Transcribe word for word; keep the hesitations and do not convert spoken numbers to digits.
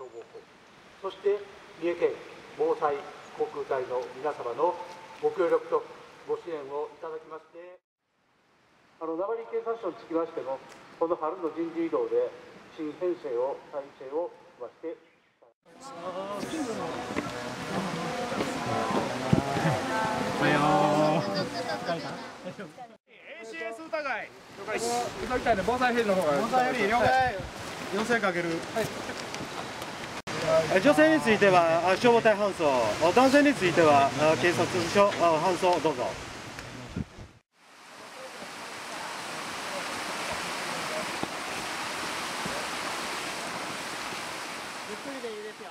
防法、そして三重県防災航空隊の皆様のご協力とご支援をいただきまして、あの名張警察署につきましても、この春の人事異動で新編成を、体制をまして。 おはよう。エーシーエス 疑い。了解です。急ぎたいね、防災ヘリの方が。防災ヘリ了解。要請かける。はい。女性については消防隊搬送、男性については警察署搬送どうぞ。ゆっくりでいいですよ。